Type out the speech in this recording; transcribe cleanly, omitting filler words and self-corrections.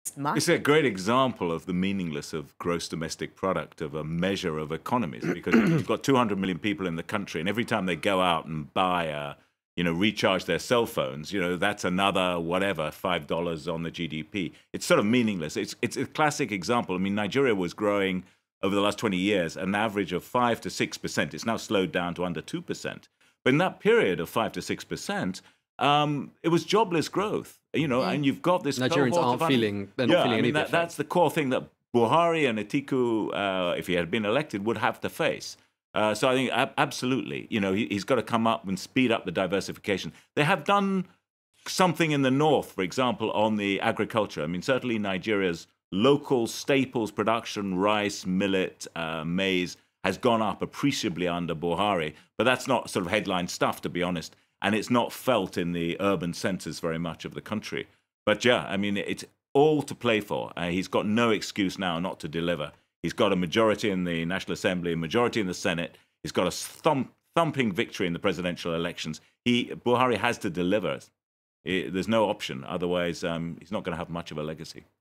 It's a massive. great example of the meaningless of gross domestic product, of a measure of economies, because you've got 200 million people in the country, and every time they go out and buy recharge their cell phones, that's another whatever, $5 on the GDP. It's sort of meaningless. It's a classic example. I mean, Nigeria was growing over the last 20 years, an average of 5 to 6%. It's now slowed down to under 2%. But in that period of 5 to 6%, it was jobless growth, and you've got this Nigerians cohort aren't of feeling, they're not yeah, feeling I any mean of the that's effects. the core thing that Buhari and Atiku, if he had been elected, would have to face. So I think absolutely, he's got to come up and speed up the diversification. They have done something in the north, for example, on the agriculture. I mean, certainly Nigeria's local staples production, rice, millet, maize, has gone up appreciably under Buhari, but that's not sort of headline stuff, to be honest, and it's not felt in the urban centres very much of the country. But yeah, I mean, it's all to play for. He's got no excuse now not to deliver. He's got a majority in the National Assembly, a majority in the Senate. He's got a thumping victory in the presidential elections. Buhari has to deliver. There's no option. Otherwise, he's not going to have much of a legacy.